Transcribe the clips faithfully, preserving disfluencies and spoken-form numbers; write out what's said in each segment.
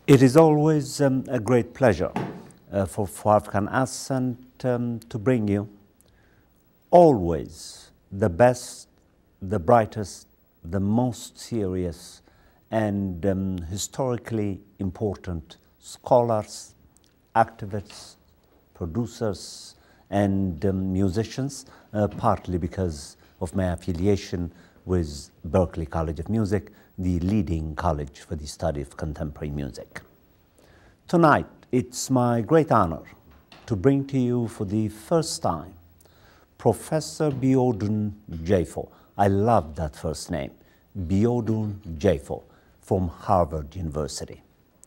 It is always um, a great pleasure uh, for, for African Accent um, to bring you always the best, the brightest, the most serious and um, historically important scholars, activists, producers, and um, musicians, uh, partly because of my affiliation with Berklee College of Music, the leading college for the study of contemporary music. Tonight, it's my great honor to bring to you for the first time Professor Biodun Jayfor. I love that first name, Biodun Jayfor, from Harvard University.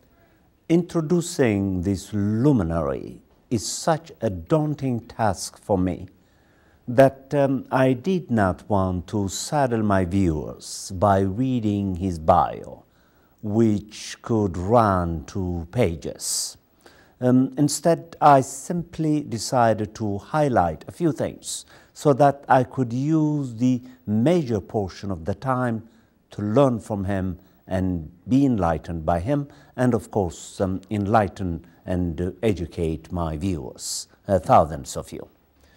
Introducing this luminary is such a daunting task for me that um, I did not want to saddle my viewers by reading his bio, which could run two pages. Um, instead, I simply decided to highlight a few things so that I could use the major portion of the time to learn from him and be enlightened by him, and of course, um, enlighten and uh, educate my viewers, uh, thousands of you.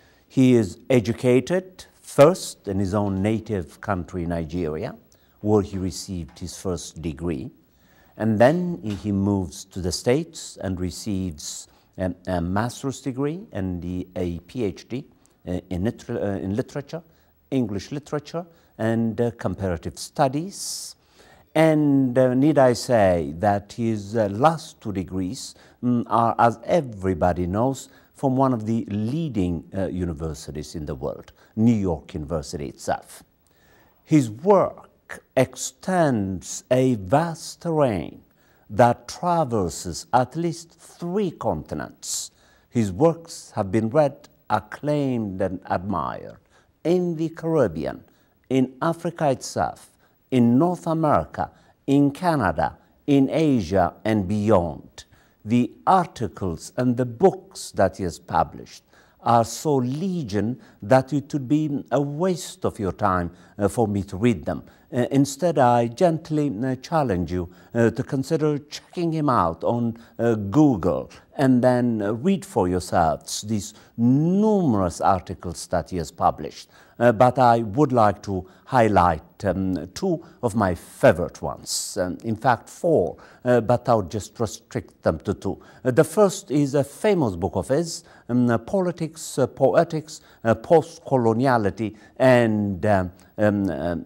He is educated first in his own native country, Nigeria, where he received his first degree. And then he moves to the States and receives a, a master's degree and the, a PhD uh, in, liter uh, in literature, English literature, and uh, comparative studies. And uh, need I say that his uh, last two degrees um, are, as everybody knows, from one of the leading uh, universities in the world, New York University itself. His work extends a vast terrain that traverses at least three continents. His works have been read, acclaimed, and admired in the Caribbean, in Africa itself, in North America, in Canada, in Asia, and beyond. The articles and the books that he has published are so legion that it would be a waste of your time uh, for me to read them. Uh, instead, I gently uh, challenge you uh, to consider checking him out on uh, Google and then uh, read for yourselves these numerous articles that he has published. Uh, but I would like to highlight um, two of my favorite ones, um, in fact four, uh, but I'll just restrict them to two. Uh, the first is a famous book of his, um, uh, Politics, uh, Poetics, uh, Post-Coloniality, and um, um, um,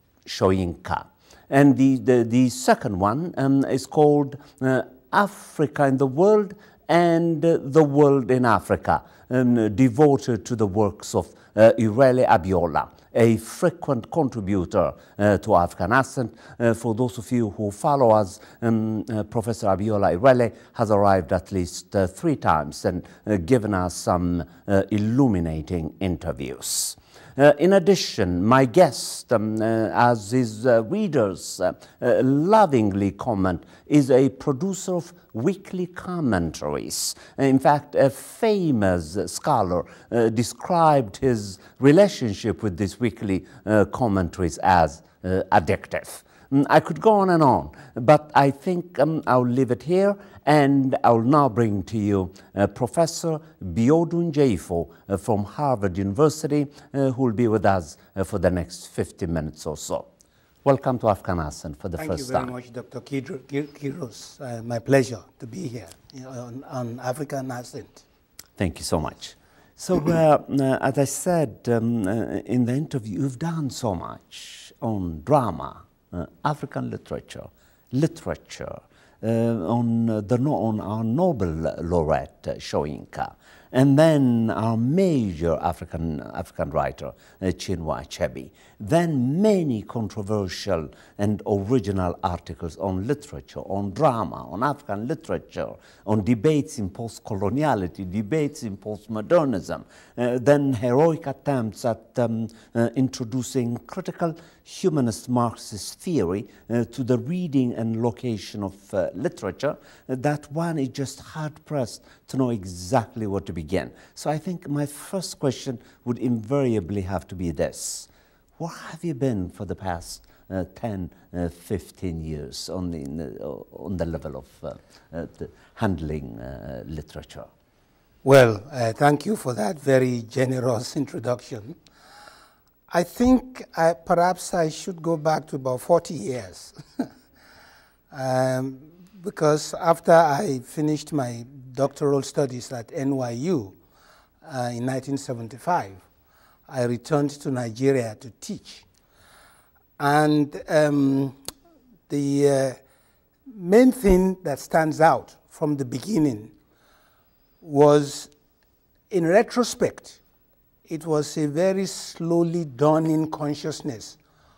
Soyinka. And the, the, the second one um, is called uh, Africa in the World and uh, the World in Africa, um, devoted to the works of uh, Irele Abiola, a frequent contributor uh, to African Accent. Uh, for those of you who follow us, um, uh, Professor Abiola Irele has arrived at least uh, three times and uh, given us some uh, illuminating interviews. Uh, in addition, my guest, um, uh, as his uh, readers uh, uh, lovingly comment, is a producer of weekly commentaries. In fact, a famous scholar uh, described his relationship with these weekly uh, commentaries as uh, addictive. I could go on and on, but I think um, I'll leave it here, and I'll now bring to you uh, Professor Biodun Jayfor uh, from Harvard University, uh, who will be with us uh, for the next fifty minutes or so. Welcome to African Accent for the Thank first time. Thank you very time. much, Doctor Kiros. Uh, my pleasure to be here you know, on, on African Accent. Thank you so much. So, uh, uh, as I said um, uh, in the interview, you've done so much on drama, Uh, African literature, literature, uh, on, uh, the, on our Nobel laureate, uh, Soyinka, and then our major African, African writer, uh, Chinua Achebe. Then many controversial and original articles on literature, on drama, on African literature, on debates in post-coloniality, debates in postmodernism, uh, then heroic attempts at um, uh, introducing critical humanist Marxist theory uh, to the reading and location of uh, literature, uh, that one is just hard-pressed to know exactly where to begin. So I think my first question would invariably have to be this. Where have you been for the past uh, ten, uh, fifteen years on the, in the, on the level of uh, uh, the handling uh, literature? Well, uh, thank you for that very generous introduction. I think I, perhaps I should go back to about forty years. um, because after I finished my doctoral studies at N Y U uh, in nineteen seventy-five, I returned to Nigeria to teach. And um, the uh, main thing that stands out from the beginning was, in retrospect, it was a very slowly dawning consciousness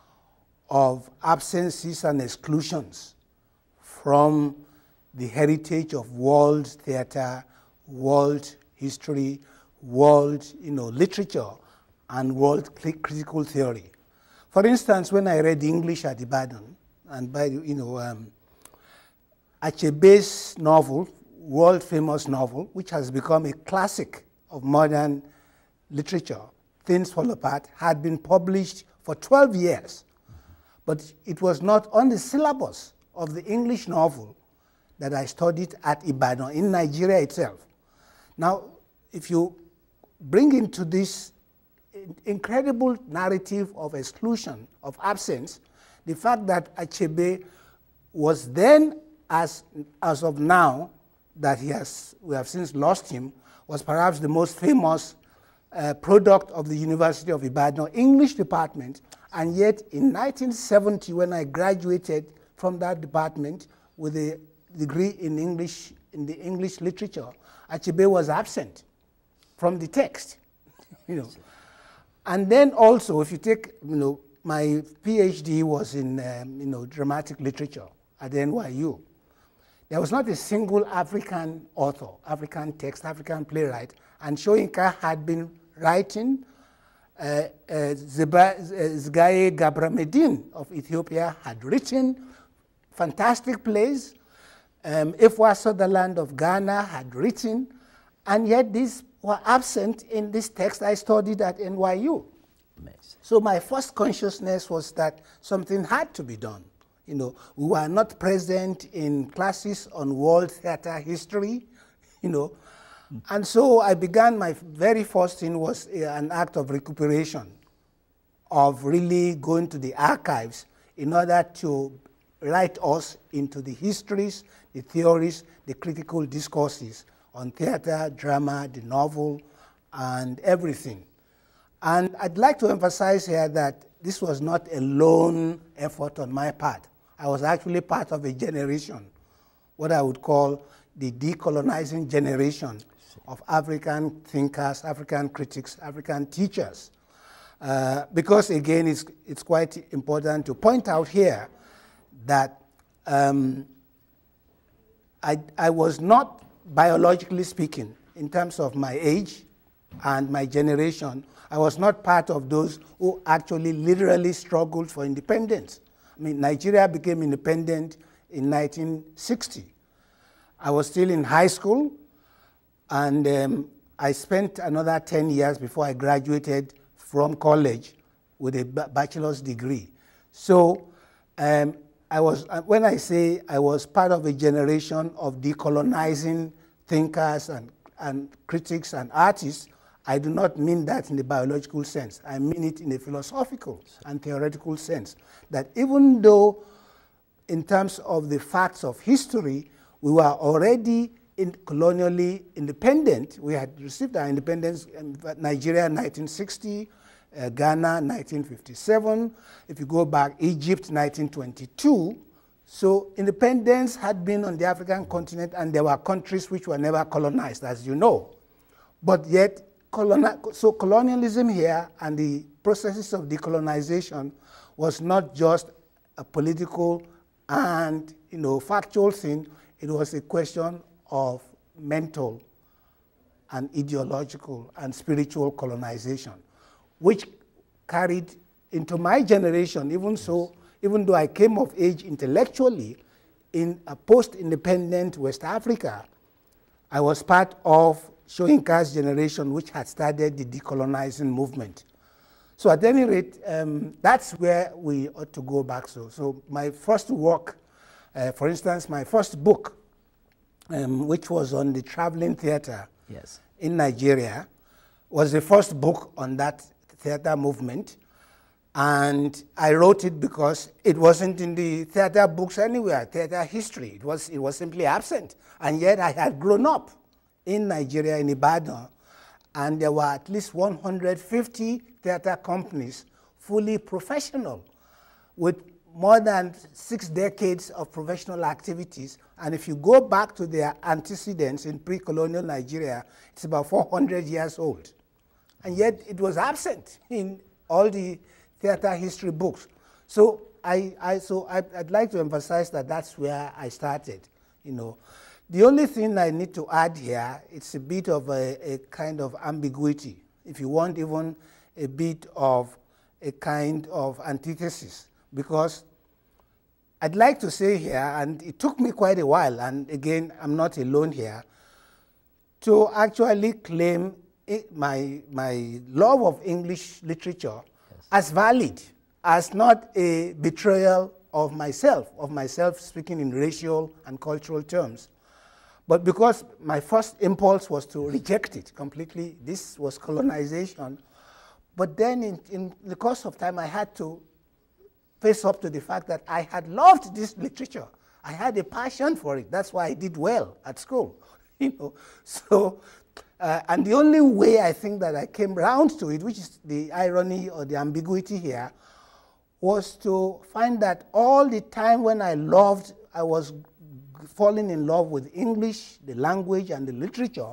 of absences and exclusions from the heritage of world theater, world history, world you know, literature, and world critical theory. For instance, when I read English at Ibadan, and by you know, um, Achebe's novel, world famous novel, which has become a classic of modern literature, Things Fall Apart, had been published for twelve years. But it was not on the syllabus of the English novel that I studied at Ibadan, in Nigeria itself. Now, if you bring into this incredible narrative of exclusion, of absence, the fact that Achebe was then, as, as of now, that he has, we have since lost him, was perhaps the most famous uh, product of the University of Ibadan English department. And yet in nineteen seventy, when I graduated from that department with a degree in English, in the English literature, Achebe was absent from the text. you know. And then also, if you take, you know, my PhD was in um, you know, dramatic literature at N Y U. There was not a single African author, African text, African playwright, and Soyinka had been writing. Uh, uh, Zgaye Gabramedin of Ethiopia had written fantastic plays. Um, Ifwa Sutherland of Ghana had written, and yet these were absent in this text I studied at N Y U. Amazing. So my first consciousness was that something had to be done. You know, we were not present in classes on world theater history, you know. Mm. And so I began, my very first thing was uh, an act of recuperation, of really going to the archives in order to write us into the histories, the theories, the critical discourses on theater, drama, the novel, and everything. And I'd like to emphasize here that this was not a lone effort on my part. I was actually part of a generation, what I would call the decolonizing generation of African thinkers, African critics, African teachers. Uh, because again, it's, it's quite important to point out here that um, I, I was not, biologically speaking, in terms of my age and my generation, I was not part of those who actually literally struggled for independence. I mean, Nigeria became independent in nineteen sixty. I was still in high school, and um, I spent another ten years before I graduated from college with a bachelor's degree. So um, I was, when I say I was part of a generation of decolonizing thinkers and, and critics and artists, I do not mean that in the biological sense. I mean it in a philosophical and theoretical sense. That even though, in terms of the facts of history, we were already in colonially independent. We had received our independence in Nigeria in nineteen sixty, uh, Ghana nineteen fifty-seven. If you go back, Egypt nineteen twenty-two. So independence had been on the African continent, and there were countries which were never colonized, as you know. But yet, so colonialism here and the processes of decolonization was not just a political and you know, factual thing. It was a question of mental and ideological and spiritual colonization, which carried into my generation. Even so, even though I came of age intellectually in a post-independent West Africa, I was part of Soyinka's generation, which had started the decolonizing movement. So at any rate, um, that's where we ought to go back. So, so my first work, uh, for instance, my first book, um, which was on the traveling theater Yes. in Nigeria, was the first book on that theater movement. And I wrote it because it wasn't in the theater books anywhere, theater history. It was, it was simply absent. And yet I had grown up in Nigeria, in Ibadan, and there were at least one hundred fifty theater companies, fully professional, with more than six decades of professional activities. And if you go back to their antecedents in pre-colonial Nigeria, it's about four hundred years old. And yet it was absent in all the theater history books. So I, I so I, I'd like to emphasize that that's where I started. You know, the only thing I need to add here, it's a bit of a, a kind of ambiguity. If you want, even a bit of a kind of antithesis, because I'd like to say here, and it took me quite a while, and again, I'm not alone here, to actually claim it, my, my love of English literature yes. as valid, as not a betrayal of myself, of myself speaking in racial and cultural terms. But because my first impulse was to reject it completely, this was colonization. But then in, in the course of time, I had to face up to the fact that I had loved this literature. I had a passion for it. That's why I did well at school. You know, so, uh, and the only way I think that I came round to it, which is the irony or the ambiguity here, was to find that all the time when I loved, I was falling in love with English, the language, and the literature,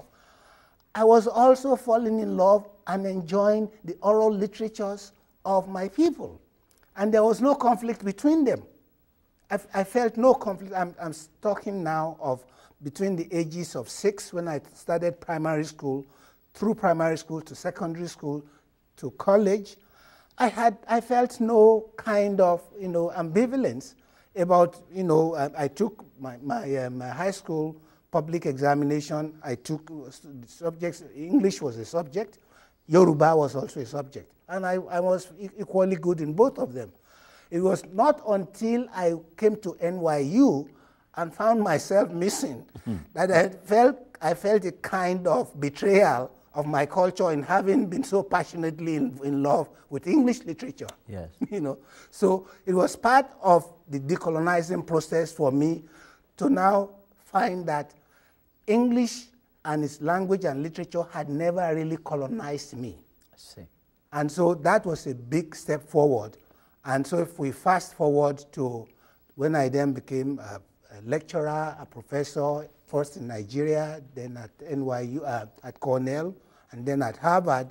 I was also falling in love and enjoying the oral literatures of my people. And there was no conflict between them. I, I felt no conflict. I'm, I'm talking now of between the ages of six, when I started primary school, through primary school to secondary school to college. I, had, I felt no kind of, you know, ambivalence about, you know, I, I took my, my, uh, my high school public examination. I took subjects. English was a subject. Yoruba was also a subject. And I, I was equally good in both of them. It was not until I came to N Y U and found myself missing that I felt, I felt a kind of betrayal of my culture in having been so passionately in, in love with English literature. Yes. You know, so it was part of the decolonizing process for me to now find that English and its language and literature had never really colonized me. I see. And so that was a big step forward. And so if we fast forward to when I then became a, a lecturer, a professor, first in Nigeria, then at N Y U, uh, at Cornell, and then at Harvard,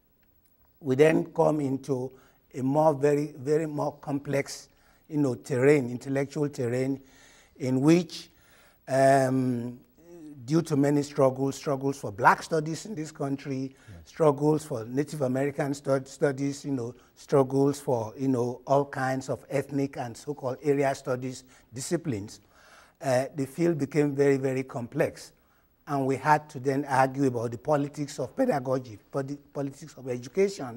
we then come into a more very, very more complex, you know, terrain, intellectual terrain, in which, um, due to many struggles, struggles for black studies in this country, yes. struggles for Native American stud studies, you know, struggles for, you know, all kinds of ethnic and so-called area studies disciplines, uh, the field became very, very complex. And we had to then argue about the politics of pedagogy, the politics of education.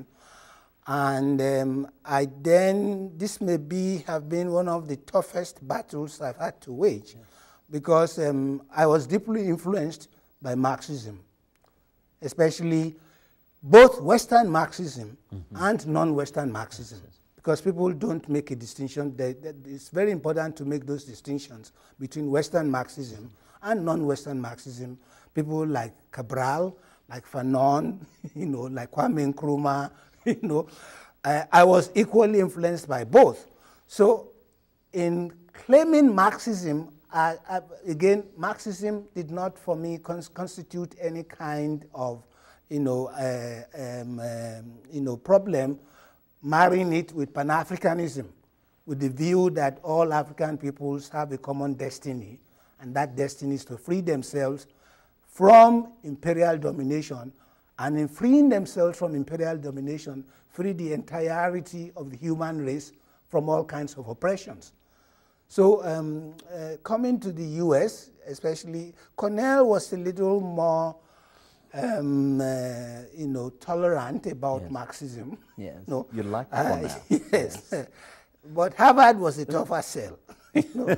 And um, I then, this may be, have been one of the toughest battles I've had to wage. Yes. Because um, I was deeply influenced by Marxism, especially both Western Marxism mm-hmm. and non-Western Marxism. Because people don't make a distinction. They, they, it's very important to make those distinctions between Western Marxism and non-Western Marxism. People like Cabral, like Fanon, you know, like Kwame Nkrumah, you know. Uh, I was equally influenced by both. So in claiming Marxism, Uh, uh, again, Marxism did not, for me, cons constitute any kind of, you know, uh, um, um, you know, problem, marrying it with Pan-Africanism, with the view that all African peoples have a common destiny, and that destiny is to free themselves from imperial domination, and in freeing themselves from imperial domination, free the entirety of the human race from all kinds of oppressions. So um, uh, coming to the U S, especially, Cornell was a little more um, uh, you know, tolerant about yes. Marxism. Yes, No, you like uh, Cornell. yes. Yes. But Harvard was a tougher sell. You know?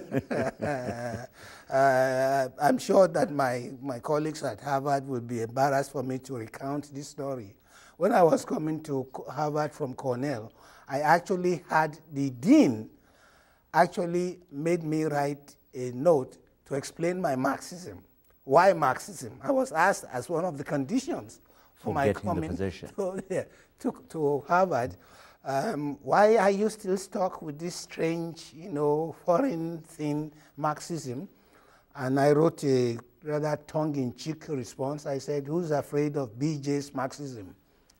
uh, uh, I'm sure that my, my colleagues at Harvard will be embarrassed for me to recount this story. When I was coming to Harvard from Cornell, I actually had the dean actually made me write a note to explain my Marxism. Why Marxism? I was asked as one of the conditions for, for my getting coming the position. To, yeah, to, to Harvard. Um, why are you still stuck with this strange, you know, foreign thing, Marxism? And I wrote a rather tongue-in-cheek response. I said, who's afraid of B J's Marxism?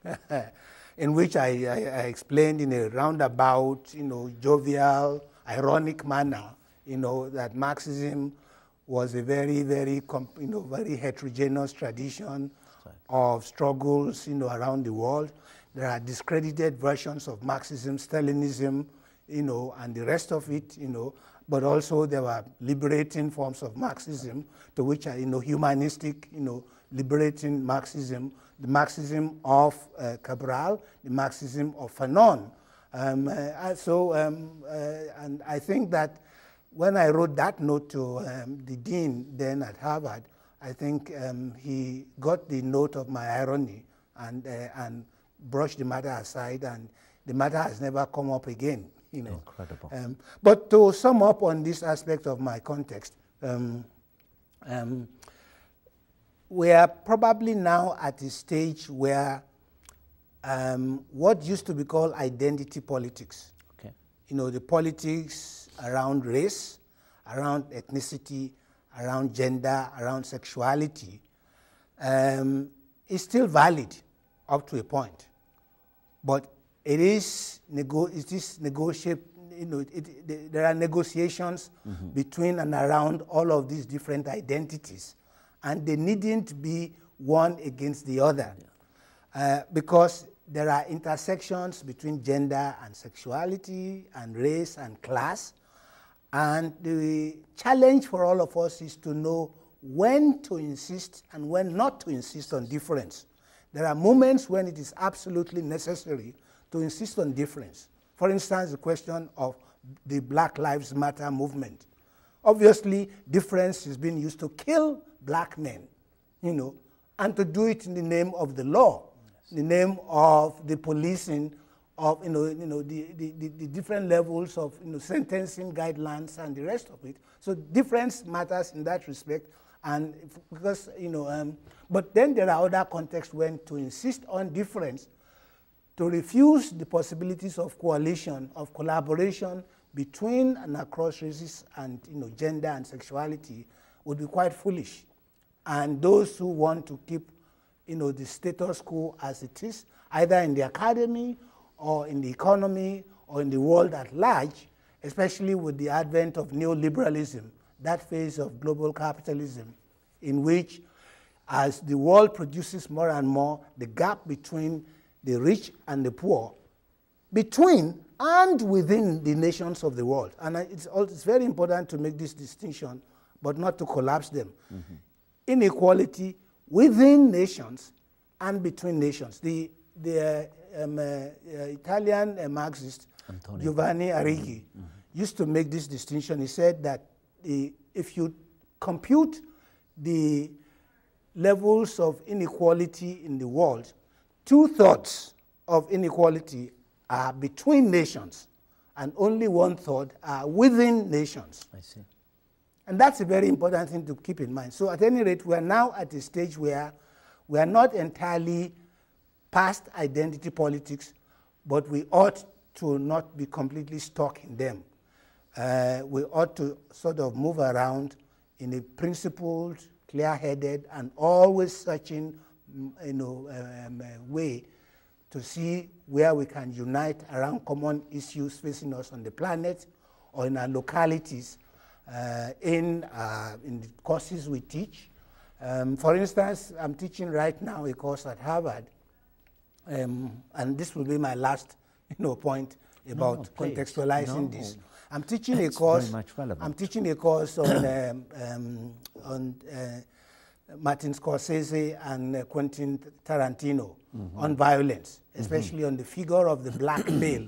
In which I, I, I explained in a roundabout, you know, jovial, ironic manner, you know, that Marxism was a very, very, you know, very heterogeneous tradition right. of struggles, you know, around the world. There are discredited versions of Marxism, Stalinism, you know, and the rest of it, you know, but also there were liberating forms of Marxism to which are, you know, humanistic, you know, liberating Marxism, the Marxism of uh, Cabral, the Marxism of Fanon. Um, uh, so, um, uh, and I think that when I wrote that note to um, the dean then at Harvard, I think um, he got the note of my irony and, uh, and brushed the matter aside, and the matter has never come up again. You know. Incredible. Um, but to sum up on this aspect of my context, um, um, we are probably now at a stage where um, what used to be called identity politics, okay. you know, the politics around race, around ethnicity, around gender, around sexuality, um, is still valid up to a point. But it is, nego it is negotiate, you know, it, it, there are negotiations mm-hmm. between and around all of these different identities, and they needn't be one against the other, yeah. uh, because there are intersections between gender and sexuality and race and class, and the challenge for all of us is to know when to insist and when not to insist on difference. There are moments when it is absolutely necessary to insist on difference. For instance, the question of the Black Lives Matter movement. Obviously, difference is being used to kill black men, you know, and to do it in the name of the law, yes. in the name of the policing of, you know, you know the, the, the, the different levels of, you know, sentencing guidelines and the rest of it. So difference matters in that respect, and if, because, you know, um, but then there are other contexts when to insist on difference, to refuse the possibilities of coalition, of collaboration between and across races and, you know, gender and sexuality would be quite foolish. And those who want to keep, you know, the status quo as it is, either in the academy or in the economy or in the world at large, especially with the advent of neoliberalism, that phase of global capitalism in which, as the world produces more and more, the gap between the rich and the poor, between and within the nations of the world. And it's, it's very important to make this distinction, but not to collapse them. Mm-hmm. Inequality within nations and between nations. The, the uh, um, uh, uh, Italian uh, Marxist Antonio. Giovanni Arrighi mm-hmm. used to make this distinction. He said that the, if you compute the levels of inequality in the world, two-thirds of inequality are between nations, and only one-third are within nations. I see. And that's a very important thing to keep in mind. So at any rate, we are now at a stage where we are not entirely past identity politics, but we ought to not be completely stuck in them. Uh, we ought to sort of move around in a principled, clear-headed, and always searching, you know, um, uh, way to see where we can unite around common issues facing us on the planet or in our localities, uh, in, uh, in the courses we teach. Um, for instance, I'm teaching right now a course at Harvard, um, and this will be my last, you know, point about no, contextualizing no. this. I'm teaching it's a course. Very much relevant. I'm teaching a course on um, um, on uh, Martin Scorsese and uh, Quentin Tarantino mm-hmm. on violence, especially mm-hmm. on the figure of the black male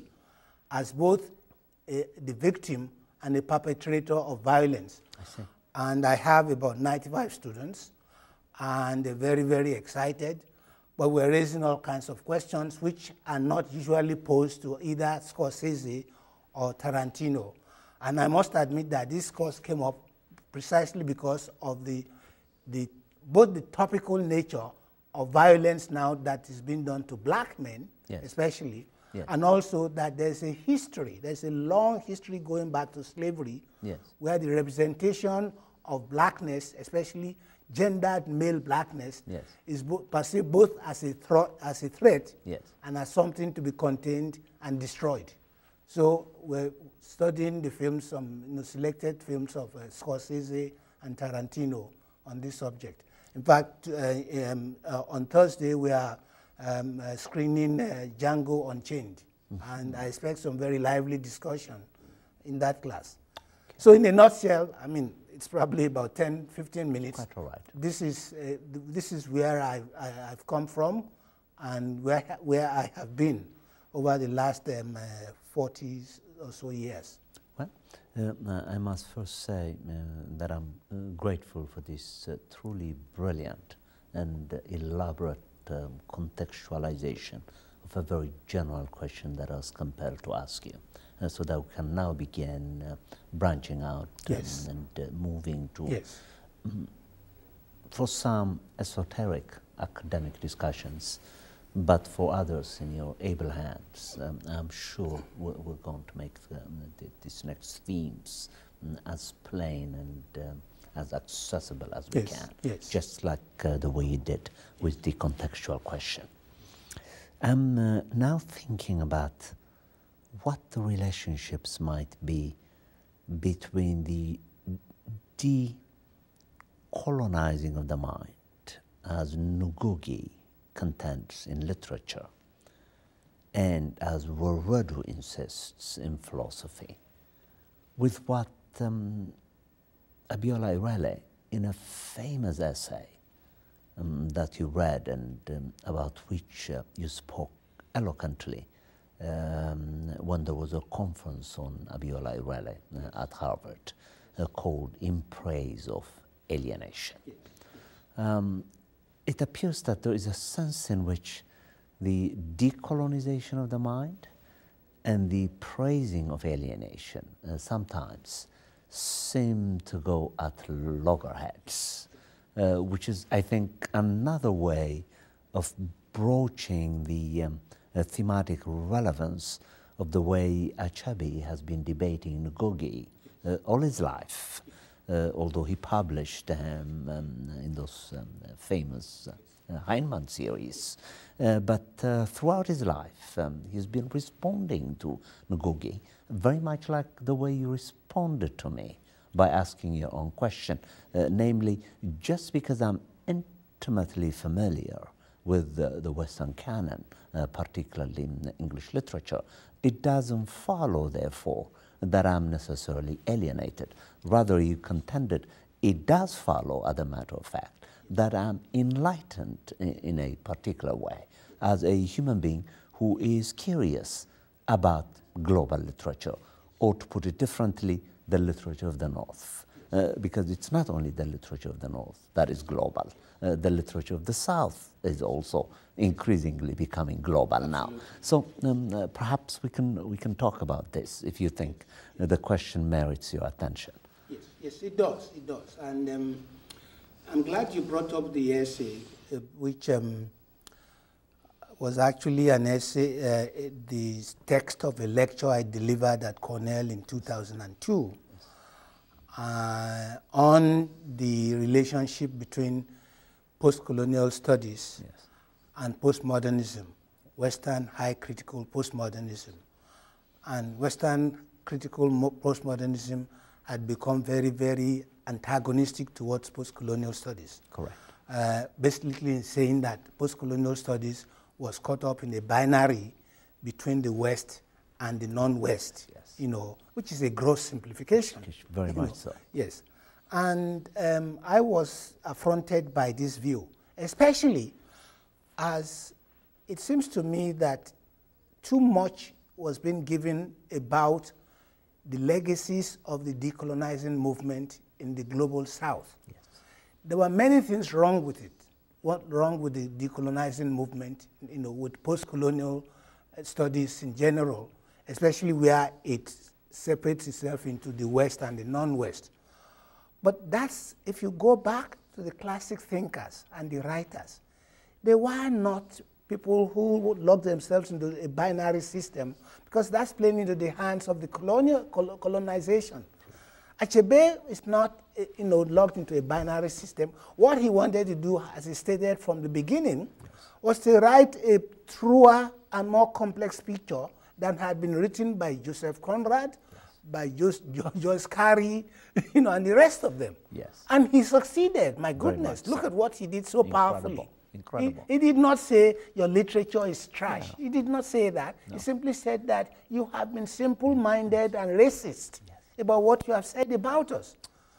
as both a, the victim and a perpetrator of violence. I see. And I have about ninety-five students, and they're very, very excited. But we're raising all kinds of questions which are not usually posed to either Scorsese or Tarantino. And I must admit that this course came up precisely because of the, the, both the topical nature of violence now that is being done to black men, yes. especially, yes. and also that there's a history, there's a long history going back to slavery, yes. where the representation of blackness, especially gendered male blackness, yes. is bo perceived both as a, as a threat yes. and as something to be contained and destroyed. So we're studying the films, some you know, selected films of uh, Scorsese and Tarantino on this subject. In fact, uh, um, uh, on Thursday we are um, uh, screening uh, Django Unchained, mm-hmm. and I expect some very lively discussion in that class. Okay. So in a nutshell, I mean, it's probably about ten, fifteen minutes. Quite all right. This is, uh, th this is where I've, I, I've come from and where, where I have been over the last um, uh, forty or so years. Well, uh, I must first say uh, that I'm uh, grateful for this uh, truly brilliant and uh, elaborate um, contextualization of a very general question that I was compelled to ask you. Uh, so that we can now begin uh, branching out yes. um, and uh, moving to, yes. um, for some, esoteric academic discussions, but for others in your able hands, um, I'm sure we're, we're going to make the, the, these next themes um, as plain and um, as accessible as we yes. can, yes. just like uh, the way you did with the contextual question. I'm uh, now thinking about what the relationships might be between the decolonizing of the mind, as Ngugi contends in literature, and as Worodwo insists in philosophy, with what um, Abiola Irele, in a famous essay um, that you read and um, about which uh, you spoke eloquently, Um, when there was a conference on Abiola Irele uh, at Harvard uh, called In Praise of Alienation. Yes. Um, it appears that there is a sense in which the decolonization of the mind and the praising of alienation uh, sometimes seem to go at loggerheads, uh, which is, I think, another way of broaching the um, Uh, thematic relevance of the way Achebe has been debating Ngugi uh, all his life, uh, although he published um, um, in those um, famous uh, Heinemann series. Uh, but uh, throughout his life, um, he's been responding to Ngugi very much like the way you responded to me by asking your own question, uh, namely, just because I'm intimately familiar with the, the Western canon, uh, particularly in English literature, it doesn't follow, therefore, that I'm necessarily alienated. Rather, you contended it does follow, as a matter of fact, that I'm enlightened in, in a particular way as a human being who is curious about global literature, or to put it differently, the literature of the North. Uh, because it's not only the literature of the North that is global. Uh, the literature of the South is also increasingly becoming global Absolutely. now. So um, uh, perhaps we can, we can talk about this if you think uh, the question merits your attention. Yes, yes, it does, it does. And um, I'm glad you brought up the essay, uh, which um, was actually an essay, uh, the text of a lecture I delivered at Cornell in two thousand two. Uh, on the relationship between post-colonial studies yes. and postmodernism, Western high critical postmodernism. And Western critical postmodernism had become very, very antagonistic towards post-colonial studies. Correct. Uh, basically saying that post-colonial studies was caught up in a binary between the West and the non-West, yes. you know, which is a gross simplification. Very much know. so. Yes. And um, I was affronted by this view, especially as it seems to me that too much was being given about the legacies of the decolonizing movement in the global south. Yes. There were many things wrong with it. What wrong with the decolonizing movement, you know, with post-colonial studies in general, especially where it separates itself into the West and the non-West. But that's, if you go back to the classic thinkers and the writers, they were not people who would lock themselves into a binary system, because that's playing into the hands of the colonial col colonization. Achebe is not, you know, locked into a binary system. What he wanted to do, as he stated from the beginning, was to write a truer and more complex picture than had been written by Joseph Conrad, by Jos Joyce Carey, you know, and the rest of them. Yes. And he succeeded, my goodness. Look so. at what he did so Incredible. powerfully. Incredible. He, he did not say your literature is trash. No. He did not say that. No. He simply said that you have been simple-minded and racist yes. about what you have said about us.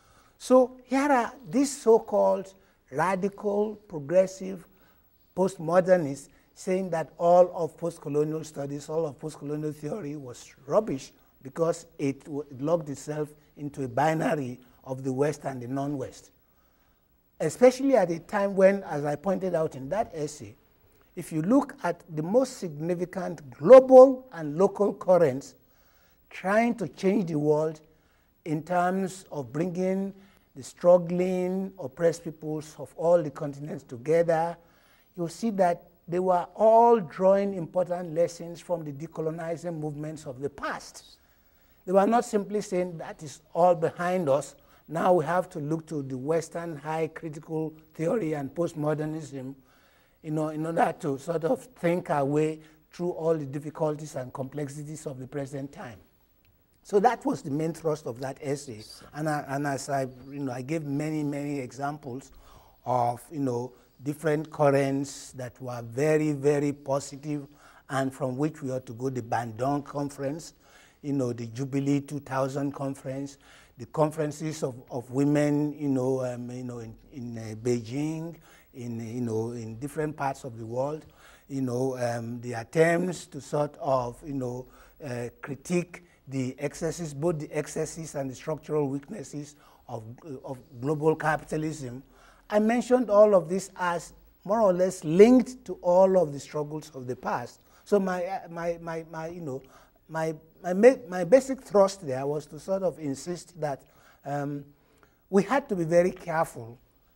So here are these so-called radical, progressive, postmodernists saying that all of post-colonial studies, all of post-colonial theory was rubbish because it, it locked itself into a binary of the West and the non-West. Especially at a time when, as I pointed out in that essay, if you look at the most significant global and local currents trying to change the world in terms of bringing the struggling, oppressed peoples of all the continents together, you'll see that they were all drawing important lessons from the decolonizing movements of the past. They were not simply saying that is all behind us. Now we have to look to the Western high critical theory and postmodernism, you know, in order to sort of think our way through all the difficulties and complexities of the present time. So that was the main thrust of that essay. And, I, and as I, you know, I gave many, many examples of, you know, different currents that were very, very positive and from which we ought to go, the Bandung Conference, you know, the Jubilee two thousand Conference, the conferences of, of women, you know, um, you know, in, in uh, Beijing, in, you know, in different parts of the world, you know, um, the attempts to sort of, you know, uh, critique the excesses, both the excesses and the structural weaknesses of, of global capitalism. I mentioned all of this as more or less linked to all of the struggles of the past. So my, uh, my, my, my, you know, my, my, my basic thrust there was to sort of insist that um, we had to be very careful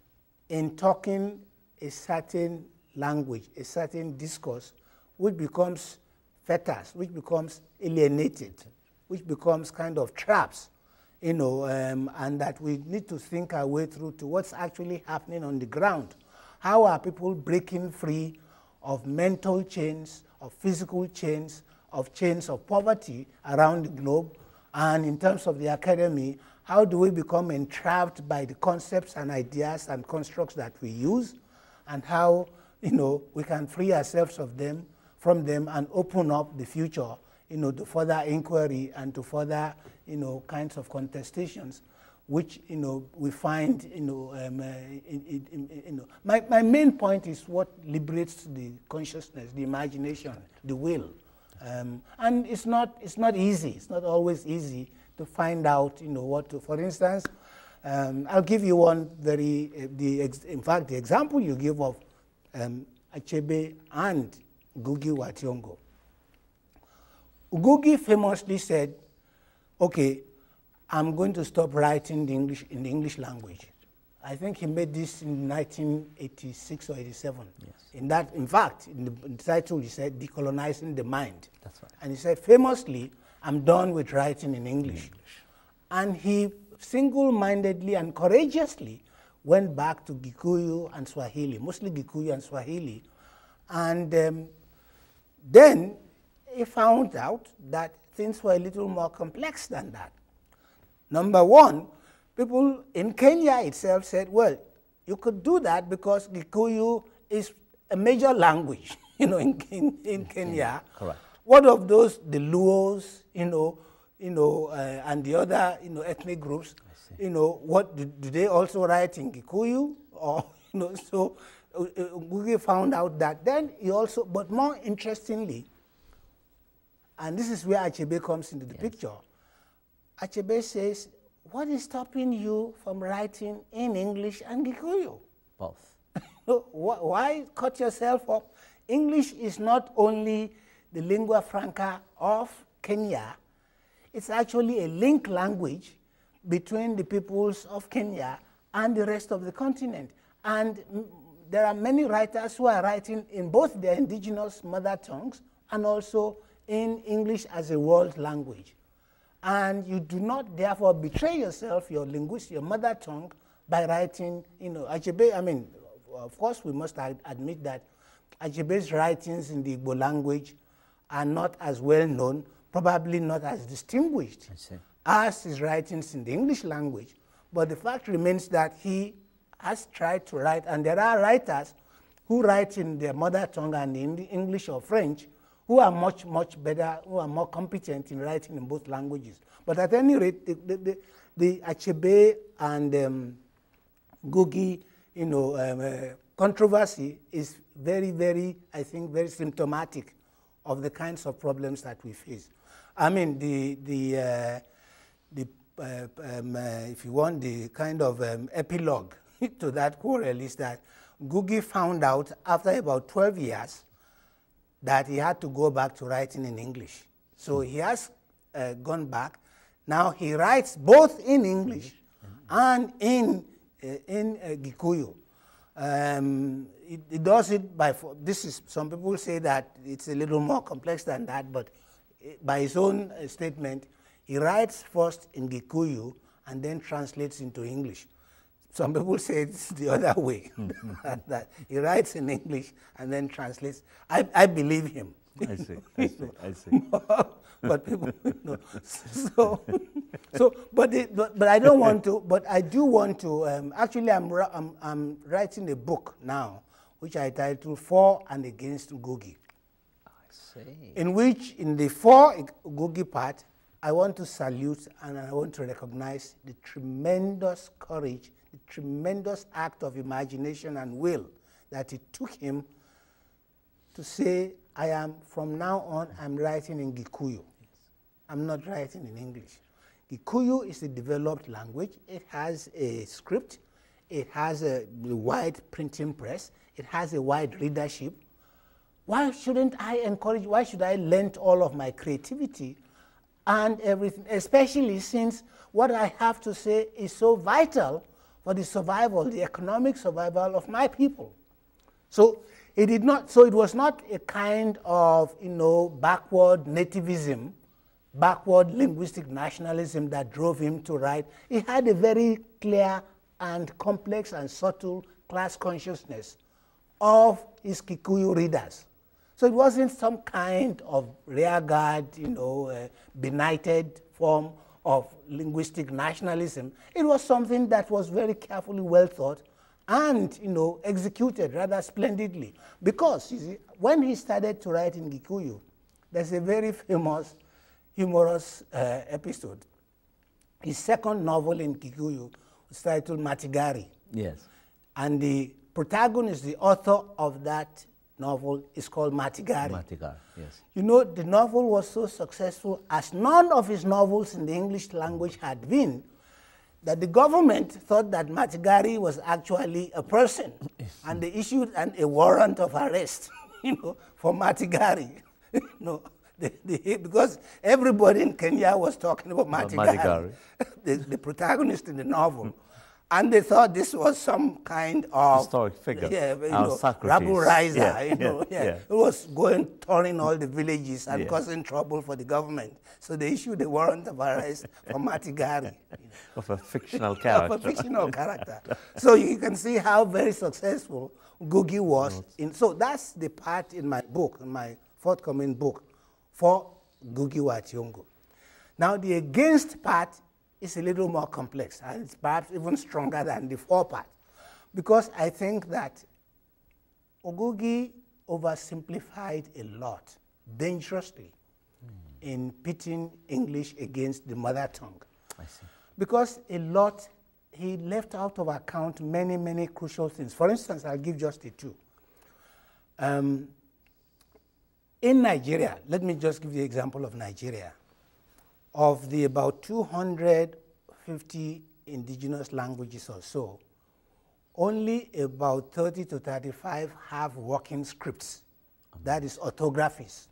in talking a certain language, a certain discourse, which becomes fetters, which becomes alienated, which becomes kind of traps, you know, um, and that we need to think our way through to what's actually happening on the ground. How are people breaking free of mental chains, of physical chains, of chains of poverty around the globe? And in terms of the academy, how do we become entrapped by the concepts and ideas and constructs that we use? And how, you know, we can free ourselves of them, from them and open up the future, you know, to further inquiry and to further, you know, kinds of contestations, which, you know, we find, you know, um, uh, in, in, in, you know, my, my main point is what liberates the consciousness, the imagination, the will. Um, and it's not, it's not easy. It's not always easy to find out, you know, what to, for instance, um, I'll give you one very, uh, the ex in fact, the example you give of um, Achebe and Ngugi wa Thiong'o. Ngugi famously said, okay, I'm going to stop writing the English, in the English language. I think he made this in nineteen eighty-six or eighty-seven. Yes. In that, in fact, in the, in the title he said, Decolonizing the Mind. That's right. And he said, famously, I'm done with writing in English. In English. And he single-mindedly and courageously went back to Gikuyu and Swahili, mostly Gikuyu and Swahili. And um, then he found out that things were a little more complex than that. Number one, people in Kenya itself said, well, you could do that because Gikuyu is a major language, you know, in, in, in Kenya. Correct. What of those, the Luos, you know, you know, uh, and the other, you know, ethnic groups, you know, what do, do they also write in Gikuyu? Or, you know, so uh, uh, Ngugi found out that. Then he also, but more interestingly, and this is where Achebe comes into the yes. picture, Achebe says, what is stopping you from writing in English and Gikuyu? Both. Why cut yourself up? English is not only the lingua franca of Kenya, it's actually a link language between the peoples of Kenya and the rest of the continent. And there are many writers who are writing in both their indigenous mother tongues and also in English as a world language. And you do not therefore betray yourself, your linguist, your mother tongue, by writing, you know, Achebe, I mean, of course we must ad admit that Achebe's writings in the Igbo language are not as well known, probably not as distinguished as his writings in the English language. But the fact remains that he has tried to write, and there are writers who write in their mother tongue and in English or French who are much, much better, who are more competent in writing in both languages. But at any rate, the, the, the, the Achebe and um, Ngugi, you know, um, uh, controversy is very, very, I think, very symptomatic of the kinds of problems that we face. I mean, the, the, uh, the uh, um, uh, if you want, the kind of um, epilogue to that quarrel is that Ngugi found out after about twelve years that he had to go back to writing in English. So he has uh, gone back. Now he writes both in English and in, uh, in uh, Gikuyu. Um, it, it does it by, this is, some people say that it's a little more complex than that, but by his own uh, statement, he writes first in Gikuyu and then translates into English. Some people say it's the other way, that, that he writes in English and then translates. I, I believe him. I see, I see, I see. But people, you know, so, so but, the, but, but I don't want to, but I do want to, um, actually I'm, I'm, I'm writing a book now, which I titled For and Against Ngugi. I see. In which, in the For Ngugi part, I want to salute and I want to recognize the tremendous courage, the tremendous act of imagination and will that it took him to say, I am, from now on, I'm writing in Gikuyu. Yes. I'm not writing in English. Gikuyu is a developed language. It has a script. It has a, a wide printing press. It has a wide readership. Why shouldn't I encourage, why should I lend all of my creativity and everything, especially since what I have to say is so vital for the survival, the economic survival of my people. So it did not, so it was not a kind of, you know, backward nativism, backward linguistic nationalism that drove him to write. He had a very clear and complex and subtle class consciousness of his Kikuyu readers. So it wasn't some kind of rearguard, you know, uh, benighted form of linguistic nationalism. It was something that was very carefully well thought and, you know, executed rather splendidly. Because, you see, when he started to write in Gikuyu, there's a very famous, humorous uh, episode. His second novel in Gikuyu was titled Matigari. Yes. And the protagonist, the author of that novel, is called Matigari. Matigari, yes. You know, the novel was so successful, as none of his novels in the English language had been, that the government thought that Matigari was actually a person, and they issued an, a warrant of arrest, you know, for Matigari. you know, the, the, because everybody in Kenya was talking about Matigari, Matigari. the, the protagonist in the novel. And they thought this was some kind of historic figure, yeah, you our know, rabble riser. Yeah, you know, yeah, yeah. yeah. It was going, touring all the villages and yeah. causing trouble for the government. So they issued a warrant of arrest for Matigari. You know. Of a fictional character. Of a fictional character. So you can see how very successful Ngugi was. In, so that's the part in my book, in my forthcoming book, For Ngugi wa Thiong'o. Now the against part is a little more complex, and it's perhaps even stronger than the for part, because I think that Ngugi oversimplified a lot, dangerously, mm. in pitting English against the mother tongue. I see. Because a lot, he left out of account many, many crucial things. For instance, I'll give just a two. Um, in Nigeria, let me just give you the example of Nigeria. Of the about two hundred fifty indigenous languages or so, only about thirty to thirty-five have working scripts. That is orthographies.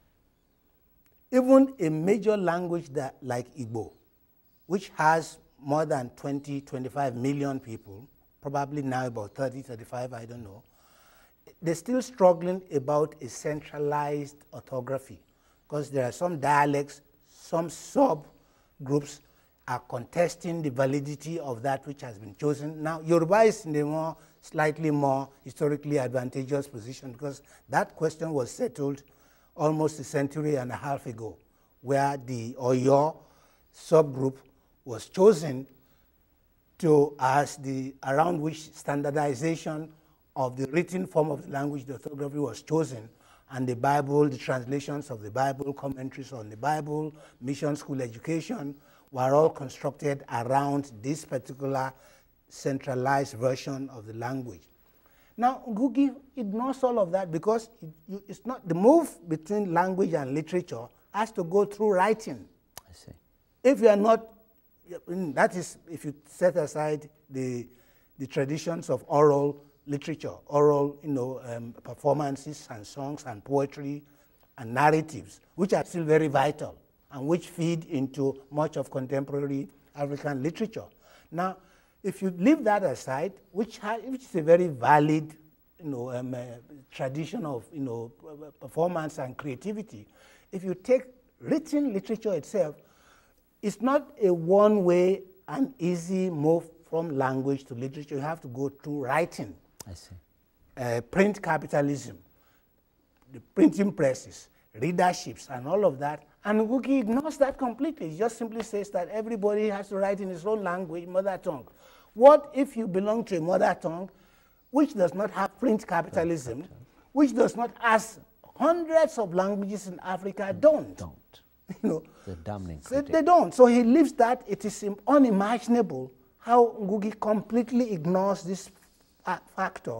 Even a major language that, like Igbo, which has more than twenty, twenty-five million people, probably now about thirty, thirty-five, I don't know, they're still struggling about a centralized orthography because there are some dialects, some subgroups are contesting the validity of that which has been chosen. Now, Yoruba is in a more, slightly more historically advantageous position because that question was settled almost a century and a half ago, where the Oyo subgroup was chosen to as the around which standardization of the written form of the language, the orthography was chosen, and the Bible, the translations of the Bible, commentaries on the Bible, mission school education were all constructed around this particular centralized version of the language. Now, Ngugi ignores all of that because it, you, it's not the move between language and literature has to go through writing. I see. If you are not, that is, if you set aside the the traditions of oral literature, oral, you know, um, performances and songs and poetry and narratives, which are still very vital and which feed into much of contemporary African literature. Now, if you leave that aside, which, which is a very valid, you know, um, uh, tradition of, you know, performance and creativity, if you take written literature itself, it's not a one-way and easy move from language to literature. You have to go through writing. I see. Uh, print capitalism, the printing presses, readerships, and all of that. And Ngugi ignores that completely. He just simply says that everybody has to write in his own language, mother tongue. What if you belong to a mother tongue which does not have print capitalism, print which does not, as hundreds of languages in Africa don't? Don't. You know, the damning so they don't. So he leaves that. It is unimaginable how Ngugi completely ignores this factor.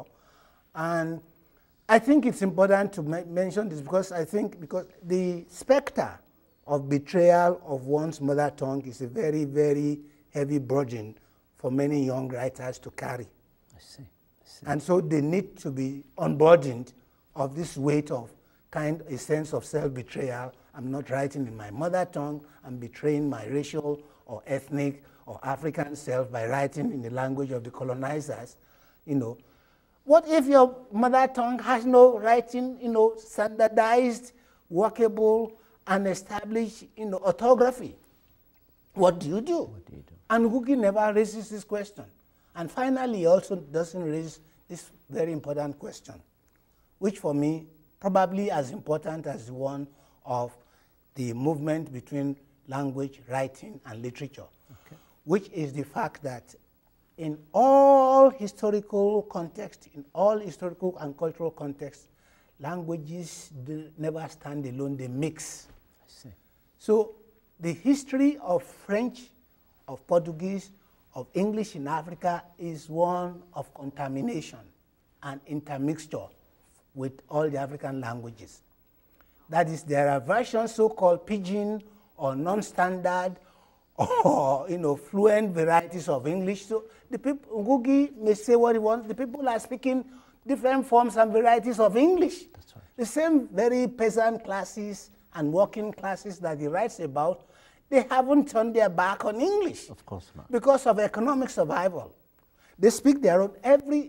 And I think it's important to mention this because I think because the specter of betrayal of one's mother tongue is a very, very heavy burden for many young writers to carry. I see. I see. And so they need to be unburdened of this weight of kind, a sense of self-betrayal. I'm not writing in my mother tongue. I'm betraying my racial or ethnic or African self by writing in the language of the colonizers. You know, what if your mother tongue has no writing, you know, standardized, workable, and established, you know, orthography? What do you do? What do you do? And Ngugi never raises this question. And finally, he also doesn't raise this very important question, which for me, probably as important as the one of the movement between language, writing, and literature, okay, which is the fact that in all historical contexts, in all historical and cultural contexts, languages never stand alone, they mix. I see. So the history of French, of Portuguese, of English in Africa is one of contamination and intermixture with all the African languages. That is, there are versions so-called pidgin or non-standard or, you know, fluent varieties of English. So the people, Ngugi may say what he wants. The people are speaking different forms and varieties of English. That's right. The same very peasant classes and working classes that he writes about, they haven't turned their back on English. Of course not. Because of economic survival. They speak their own. Every,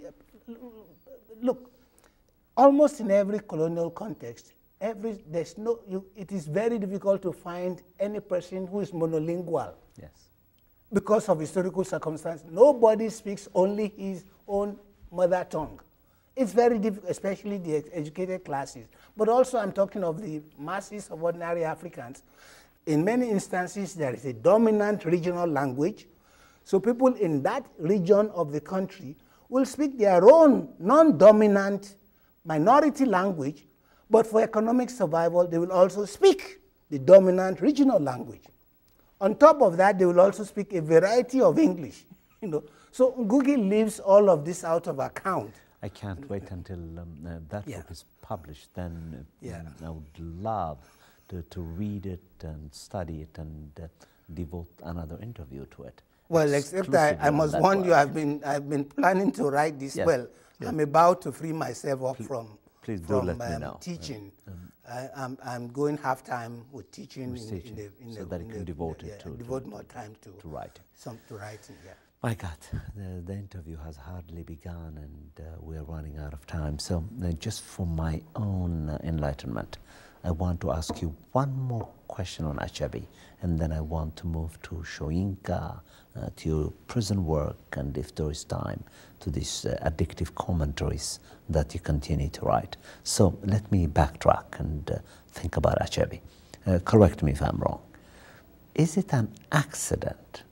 look, almost in every colonial context, every, there's no, you, it is very difficult to find any person who is monolingual. Yes. Because of historical circumstances. Nobody speaks only his own mother tongue. It's very difficult, especially the educated classes. But also I'm talking of the masses of ordinary Africans. In many instances, there is a dominant regional language. So people in that region of the country will speak their own non-dominant minority language, but for economic survival, they will also speak the dominant regional language. On top of that, they will also speak a variety of English. You know, so Ngugi leaves all of this out of account. I can't wait until um, uh, that Yeah. book is published. Then uh, Yeah. I would love to, to read it and study it and uh, devote another interview to it. Well, except I, I Exclusively on must that warn work. you, I've been, I've been planning to write this. Yes. Well, Yes. I'm about to free myself up from, please do from let me um, know. teaching. I, I'm, I'm going half-time with teaching, With in, teaching, in the, in so the, that you in can the, devote it yeah, to- to- devote more time to, to writing. Some, to writing, yeah. My God, the, the interview has hardly begun and uh, we're running out of time. So uh, just for my own uh, enlightenment, I want to ask you one more question on Achebe, and then I want to move to Soyinka, uh, to your prison work, and if there is time, to these uh, addictive commentaries that you continue to write. So let me backtrack and uh, think about Achebe. Uh, correct me if I'm wrong. Is it an accident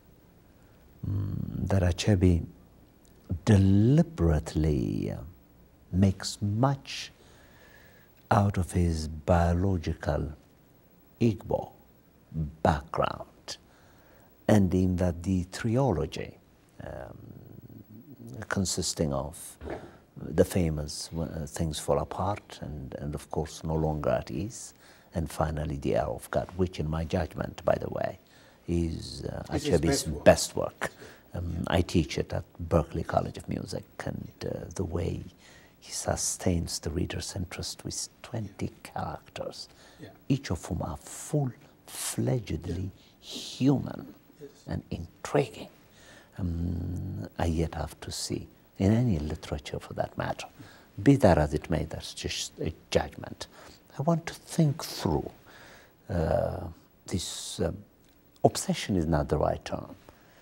Mm, that Achebe deliberately uh, makes much out of his biological Igbo background, and in that the trilogy um, consisting of the famous uh, Things Fall Apart and, and of course No Longer at Ease, and finally The Hour of God, which in my judgment, by the way, is uh, It's his Achebe's best work. best work. Um, I teach it at Berklee College of Music, and uh, the way he sustains the reader's interest with twenty characters, Yeah. each of whom are full-fledgedly human and intriguing. Um, I yet have to see, in any literature for that matter, be that as it may, that's just a judgment. I want to think through uh, this. Um, obsession is not the right term,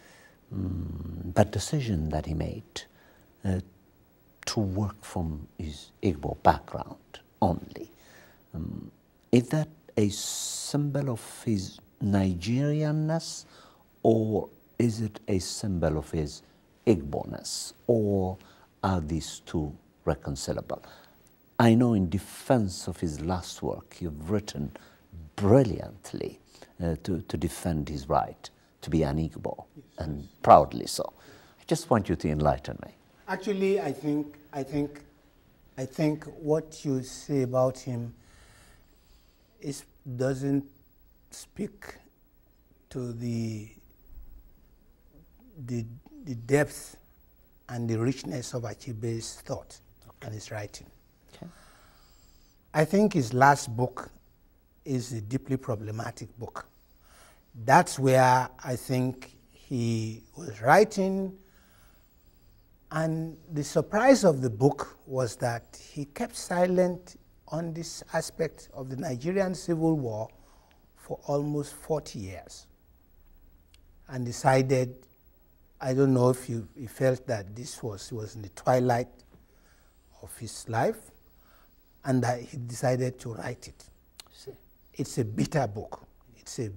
mm, but decision that he made uh, to work from his Igbo background only. Um, is that a symbol of his Nigerianness, or is it a symbol of his Igbo-ness, or are these two reconcilable? I know in defense of his last work, you've written brilliantly uh, to, to defend his right to be an Igbo, yes, and yes. proudly so. I just want you to enlighten me. Actually, I think, I think, I think what you say about him is, doesn't speak to the, the, the depth and the richness of Achebe's thought okay. and his writing. Okay. I think his last book is a deeply problematic book. That's where I think he was writing, and the surprise of the book was that he kept silent on this aspect of the Nigerian Civil War for almost forty years, and decided, I don't know if you, he felt that this was, he was in the twilight of his life, and that he decided to write it. See? It's a bitter book. It's a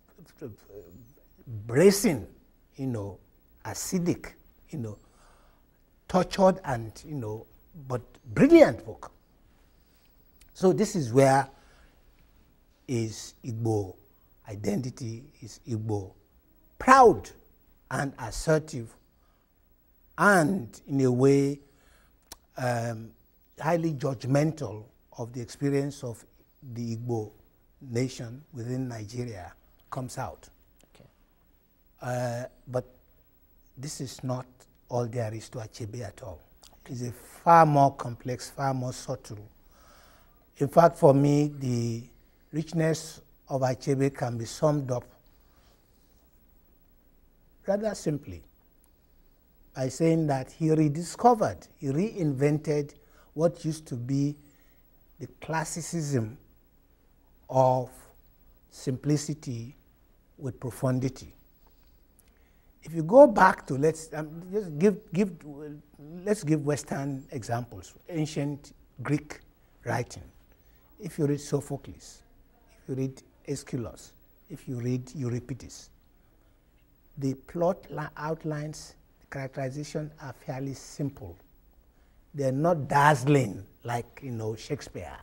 bracing, you know, acidic, you know, tortured and, you know, but brilliant book. So this is where his Igbo identity, his Igbo proud and assertive, and in a way um, highly judgmental of the experience of the Igbo nation within Nigeria comes out. Okay. Uh, but this is not all there is to Achebe at all. Okay. It's a far more complex, far more subtle. In fact, for me, the richness of Achebe can be summed up rather simply by saying that he rediscovered, he reinvented what used to be the classicism of simplicity with profundity. If you go back to, let's um, just give, give, let's give Western examples, ancient Greek writing. If you read Sophocles, if you read Aeschylus, if you read Euripides, the plot outlines, the characterization are fairly simple. They're not dazzling like, you know, Shakespeare,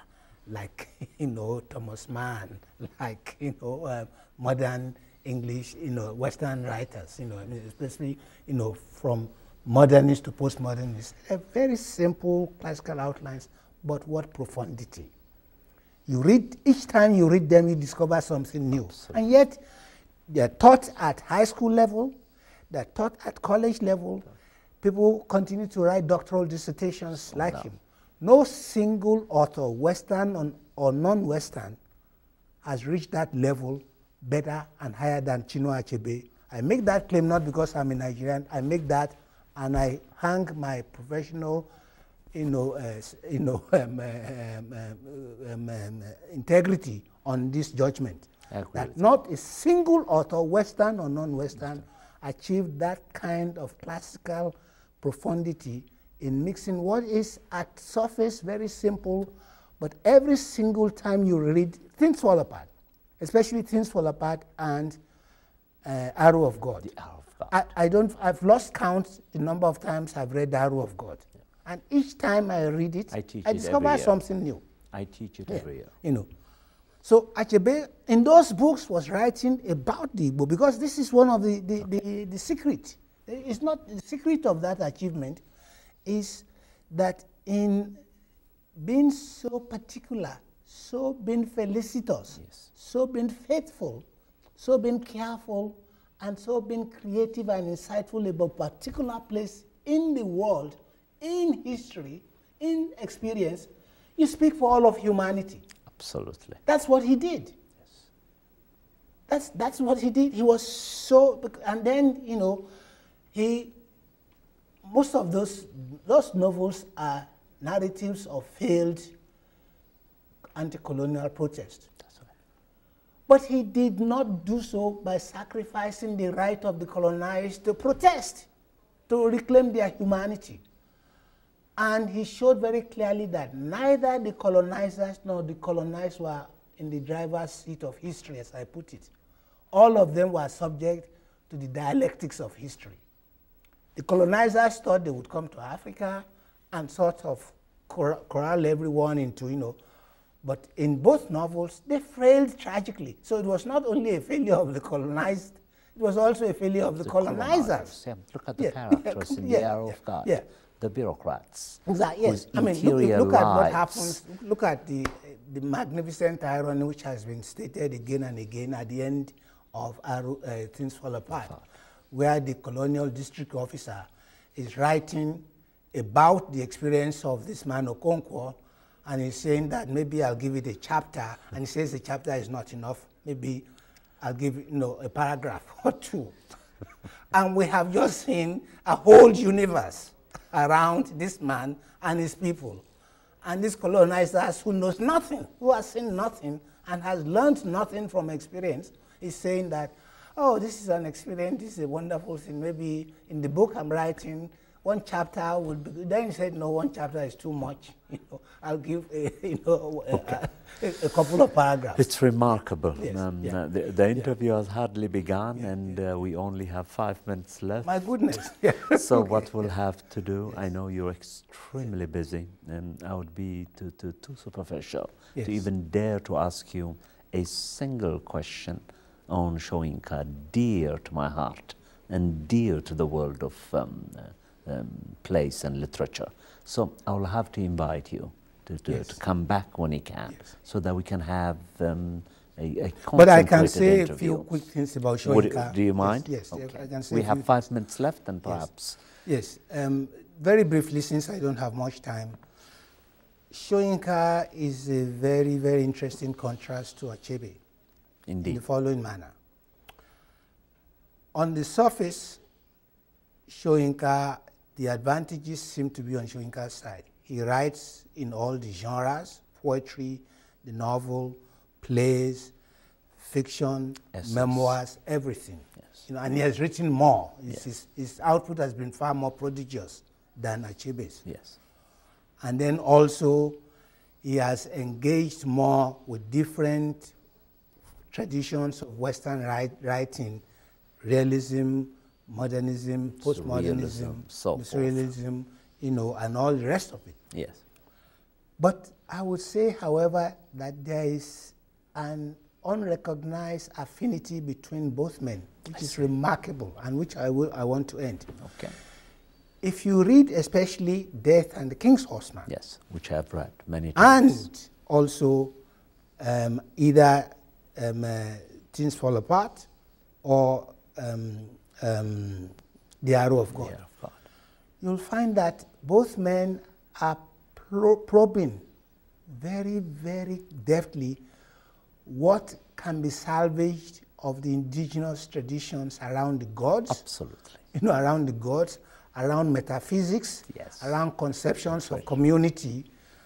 like, you know, Thomas Mann, like, you know, uh, modern English, you know, Western writers, you know, I mean, especially, you know, from modernists to postmodernists. They're very simple classical outlines, but what profundity. You read, each time you read them, you discover something new. Absolutely. And yet, they're taught at high school level, they're taught at college level. People continue to write doctoral dissertations like no. him. No single author, Western or non-Western, has reached that level better and higher than Chinua Achebe. I make that claim not because I'm a Nigerian. I make that, and I hang my professional, you know, uh, you know, um, um, um, um, integrity on this judgment. That not a single author, Western or non-Western, achieved that kind of classical profundity in mixing what is at surface very simple, but every single time you read, things fall apart, especially Things Fall Apart and uh, Arrow of God. The Arrow of God. I, I don't, I've lost count the number of times I've read the Arrow of God. Yeah. And each time I read it, I, teach I it discover something new. I teach it yeah. every year. You know. So Achebe, in those books, was writing about the Igbo, because this is one of the, the, okay. the, the secret. It's not the secret of that achievement is that in being so particular, so being felicitous, yes. so being faithful, so being careful, and so being creative and insightful about a particular place in the world, in history, in experience, you speak for all of humanity. Absolutely. That's what he did. Yes. That's, that's what he did. He was so, and then, you know, he, most of those, those novels are narratives of failed anti-colonial protest. That's right. But he did not do so by sacrificing the right of the colonized to protest, to reclaim their humanity. And he showed very clearly that neither the colonizers nor the colonized were in the driver's seat of history, as I put it. All of them were subject to the dialectics of history. The colonizers thought they would come to Africa and sort of cor corral everyone into, you know, but in both novels, they failed tragically. So it was not only a failure of the colonized, it was also a failure of the, the colonizers. Yeah. Look at the yeah. characters in yeah. the Arrow yeah. of God. Yeah. The bureaucrats. Exactly. Yes. I mean, look, look at what happens. Look at the, the magnificent irony which has been stated again and again at the end of Arrow, uh, Things Fall Apart, where the colonial district officer is writing about the experience of this man Okonkwo, and he's saying that maybe I'll give it a chapter, and he says the chapter is not enough. Maybe I'll give you know a paragraph or two. And we have just seen a whole universe around this man and his people. And these colonizers who knows nothing, who has seen nothing and has learned nothing from experience, is saying that, oh, this is an experience, this is a wonderful thing. Maybe in the book I'm writing, one chapter would be good. Then he said, no, one chapter is too much. You know, I'll give a, you know, okay. a, a, a couple of paragraphs. It's remarkable. Yes, um, yeah. uh, the, the interview yeah. has hardly begun, yeah, and yeah. Uh, we only have five minutes left. My goodness. Yeah. So okay. what we'll have to do, yes. I know you're extremely busy, and I would be too, too, too superficial yes. to even dare to ask you a single question on Soyinka, dear to my heart and dear to the world of um, uh, um, plays and literature. So I will have to invite you to, to, yes. to come back when you can, yes. so that we can have um, a, a concentrated But I can say interview. a few quick things about Soyinka. Would, do you mind? Yes, yes okay. I can say We a have few five things. minutes left, and perhaps. Yes, yes. Um, very briefly, since I don't have much time, Soyinka is a very, very interesting contrast to Achebe. Indeed. In the following manner. On the surface, Soyinka, the advantages seem to be on Soyinka's side. He writes in all the genres, poetry, the novel, plays, fiction, Essence. memoirs, everything. Yes. You know, and he has written more. His, yes. his, his output has been far more prodigious than Achebe's. Yes. And then also, he has engaged more with different traditions of Western write, writing, realism, modernism, postmodernism, so surrealism, you know, and all the rest of it. Yes. But I would say, however, that there is an unrecognized affinity between both men, which is remarkable, and which I, will, I want to end. Okay. If you read especially Death and the King's Horseman. Yes, which I've read many times. And also um, either um, uh, Things Fall Apart or um, um, The Arrow of God. The Arrow of God. You'll find that both men are pro probing very, very deftly what can be salvaged of the indigenous traditions around the gods. Absolutely. You know, around the gods, around metaphysics, yes. around conceptions of community,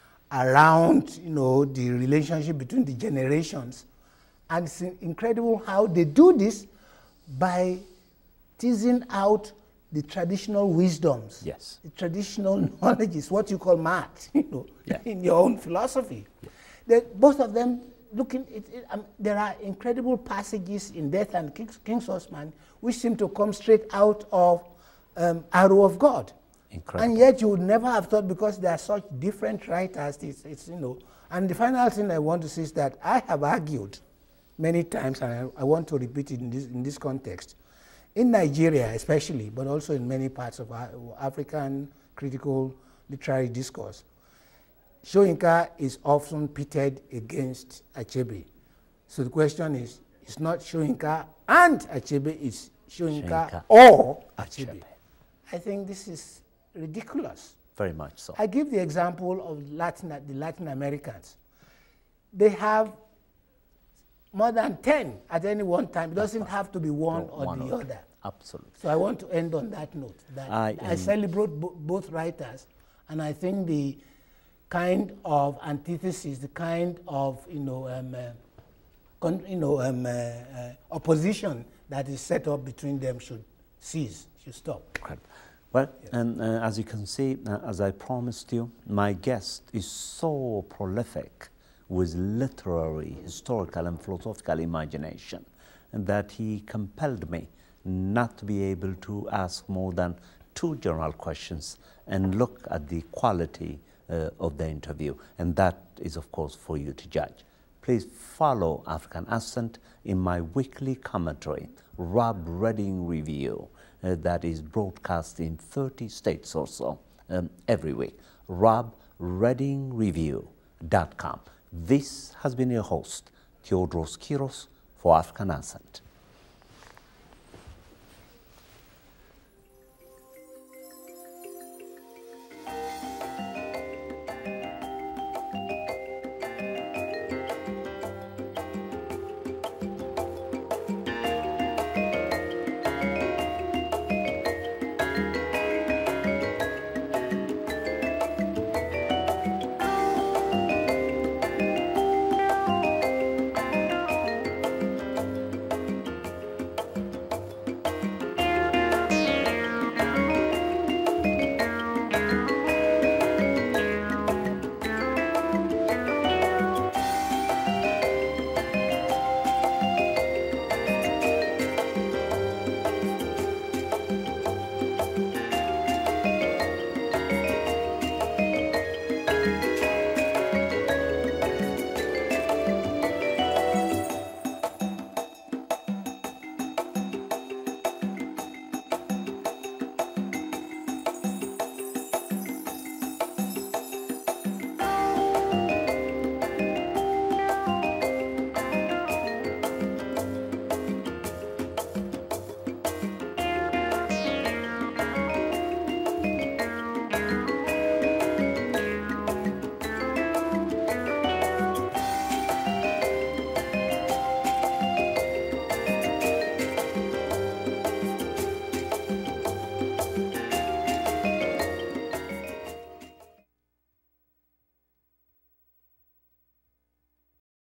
around, you know, the relationship between the generations. And it's incredible how they do this by teasing out the traditional wisdoms, yes. the traditional knowledge, what you call math, you know, yeah. in your own philosophy. Yeah. That both of them looking, it, it, um, there are incredible passages in Death and King's, King's Horseman which seem to come straight out of um, Arrow of God. Incredible. And yet you would never have thought, because they are such different writers, it's, it's, you know. And the final thing I want to say is that I have argued many times, and I, I want to repeat it in this, in this context, in Nigeria especially, but also in many parts of African critical literary discourse, Soyinka is often pitted against Achebe. So the question is, it's not Soyinka and Achebe, it's Soyinka, Soyinka or Achebe. Achebe. I think this is ridiculous. Very much so. I give the example of Latin, the Latin Americans. They have more than ten at any one time. It doesn't have to be one or one the other. other. Absolutely. So I want to end on that note, that I, I celebrate bo both writers, and I think the kind of antithesis, the kind of, you know, um, uh, con you know, um, uh, uh, opposition that is set up between them should cease, should stop. Incredible. Well, yes. and uh, as you can see, uh, as I promised you, my guest is so prolific with literary, historical, and philosophical imagination, and that he compelled me not to be able to ask more than two general questions and look at the quality uh, of the interview. And that is, of course, for you to judge. Please follow African Accent in my weekly commentary, Rob Reading Review, uh, that is broadcast in thirty states or so um, every week. rob reading review dot com. This has been your host, Theodros Kiros, for African Accent.